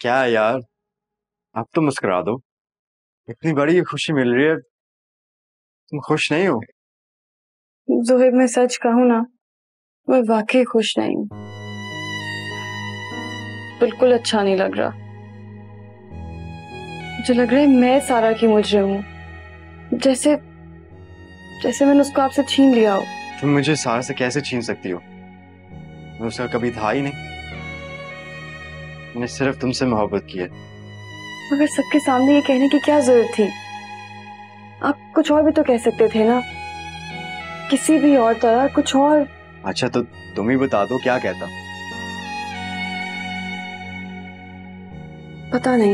क्या यार, अब तो मुस्कुरा दो। इतनी बड़ी खुशी मिल रही है, तुम खुश नहीं हो? ज़ोहैब, मैं सच कहूँ ना, मैं वाकई खुश नहीं हूँ। बिल्कुल अच्छा नहीं लग रहा। मुझे लग रहा है मैं सारा की मुजरिम हूँ, जैसे जैसे मैंने उसको आपसे छीन लिया हो। तुम मुझे सारा से कैसे छीन सकती हो? मैं उसका कभी था ही नहीं। मैंने सिर्फ तुमसे मोहब्बत की है। मगर सबके सामने ये कहने की क्या जरूरत थी? आप कुछ और भी तो कह सकते थे ना, किसी भी और तरह कुछ और। अच्छा तो तुम ही बता दो, क्या कहता? पता नहीं,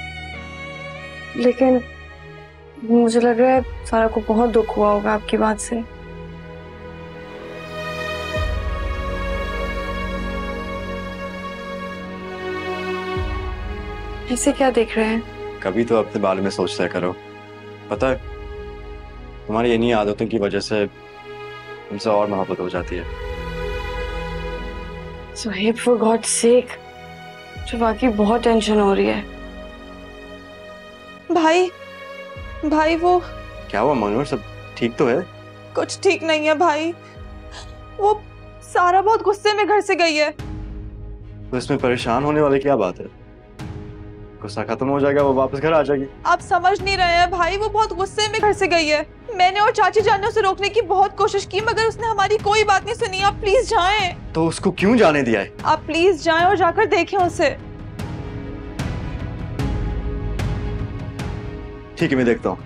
लेकिन मुझे लग रहा है सारा को बहुत दुख हुआ होगा आपकी बात से। ऐसे क्या देख रहे हैं? कभी तो अपने बारे में सोचते करो। पता है, तुम्हारी इन्हीं आदतों की वजह से तुमसे और मोहब्बत हो जाती है। ज़ोहैब, फॉर गॉड सेक, मुझे वाकई बहुत टेंशन हो रही है। भाई भाई वो क्या हुआ मनोहर, सब ठीक तो है? कुछ ठीक नहीं है भाई। वो सारा बहुत गुस्से में घर से गई है। तो इसमें परेशान होने वाली क्या बात है? गुस्सा खत्म हो जाएगा, वो वापस घर आ जाएगी। आप समझ नहीं रहे हैं भाई, वो बहुत गुस्से में घर से गई है। मैंने और चाची जान ने उसे रोकने की बहुत कोशिश की, मगर उसने हमारी कोई बात नहीं सुनी। आप प्लीज जाएं। तो उसको क्यों जाने दिया है? आप प्लीज जाएं और जाकर देखें उसे। ठीक है, मैं देखता हूँ।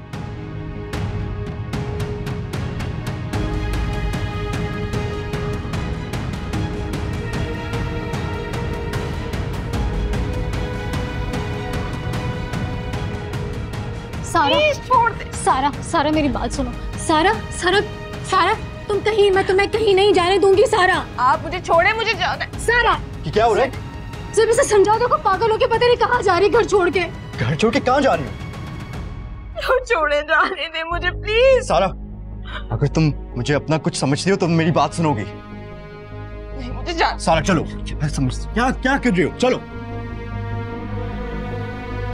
सारा छोड़ दे। सारा सारा मेरी बात सुनो। सारा सारा सारा तुम कहीं, मैं तुम्हें कहीं नहीं जाने दूंगी। सारा आप मुझे छोड़े, मुझे जाना है। सारा कि क्या हो रहा है? जब इसे समझाओ तो पागल होके पता नहीं कहाँ जा रही घर छोड़ के। घर छोड़ के कहाँ जा रही हो? छोड़े, जाने दे मुझे प्लीज। सारा, अगर तुम मुझे अपना कुछ समझती हो तो मेरी बात सुनोगी। नहीं, मुझे जाना। सारा चलो, क्या क्या कर रही हो? चलो।